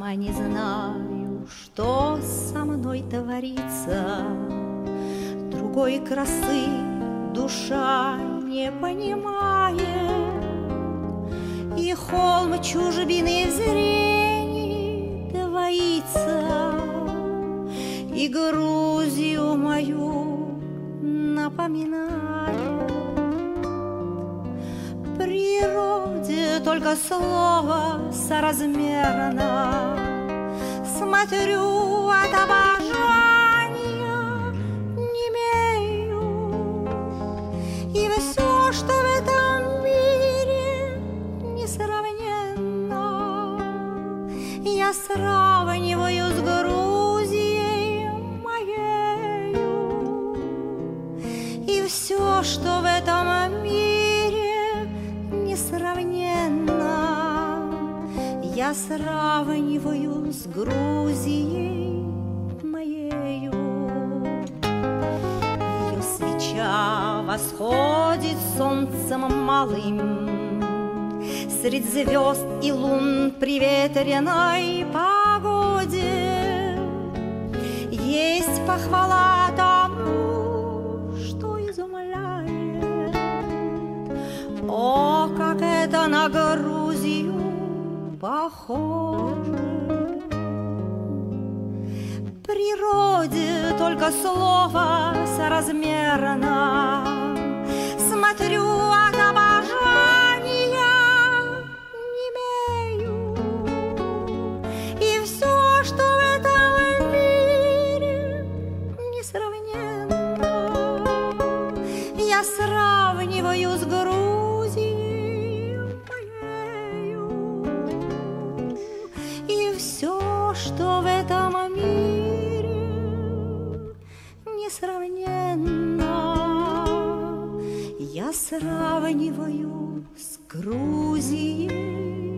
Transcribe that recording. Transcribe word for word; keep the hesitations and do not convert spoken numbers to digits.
Сама не знаю, что со мной творится. Другой красы душа не понимает, и холм чужбины в зрении двоится, и Грузию мою напоминает. Природе только слово соразмерно, смотрю от обожания немею, и все, что в этом мире несравненно, я сравниваю с Грузией моею, и все, что в этом мире несравненно, я сравниваю с Грузией моею. Ее свеча восходит солнцем малым средь звезд и лун при ветреной погоде. Есть похвала тому, что изумляет. О, как это на Грузию похоже! Природе только слово соразмерно, смотрю от обожания немею, и все, что в этом мире несравненно, я сравниваю с Грузией моею, и все, что в этом мире несравненно, я сравниваю с Грузией